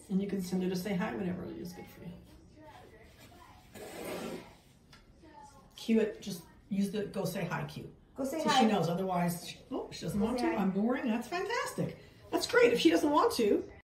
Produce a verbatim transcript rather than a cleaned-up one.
And you can send her to say hi whenever it is good for you. Cue it, just use the go say hi cue. Go say so hi. she knows, otherwise, she, oh, she doesn't Go want say to. hi. I'm boring. That's fantastic. That's great. If she doesn't want to,